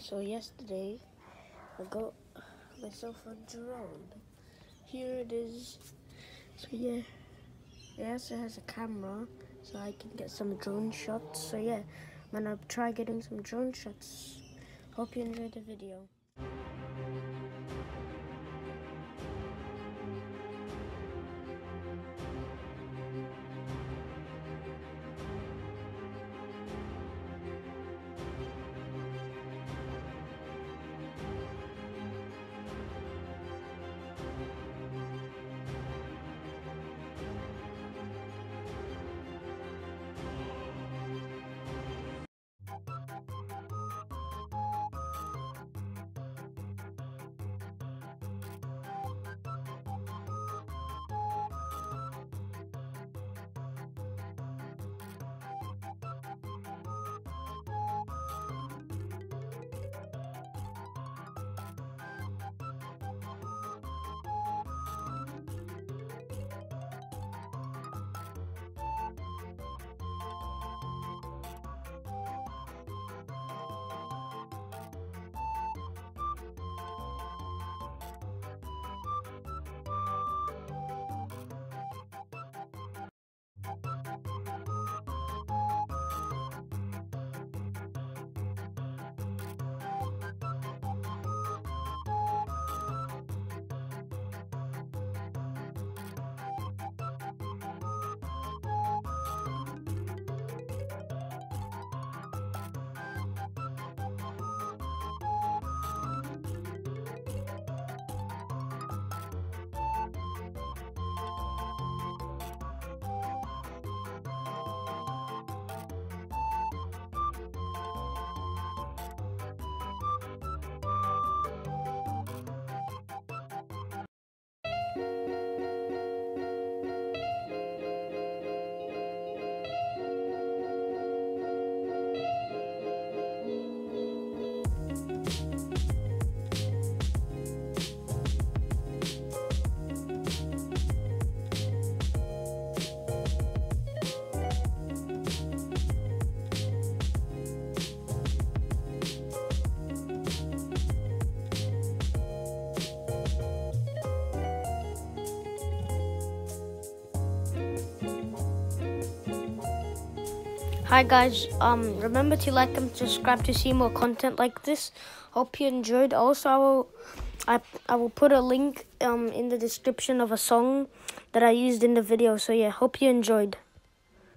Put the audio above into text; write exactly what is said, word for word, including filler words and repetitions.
So yesterday, I got myself a drone. Here it is. So yeah, it also has a camera, so I can get some drone shots. So yeah, I'm gonna try getting some drone shots. Hope you enjoyed the video. Hi guys, um, remember to like and subscribe to see more content like this. Hope you enjoyed. Also, I will, I, I will put a link um in the description of a song that I used in the video. So yeah, hope you enjoyed.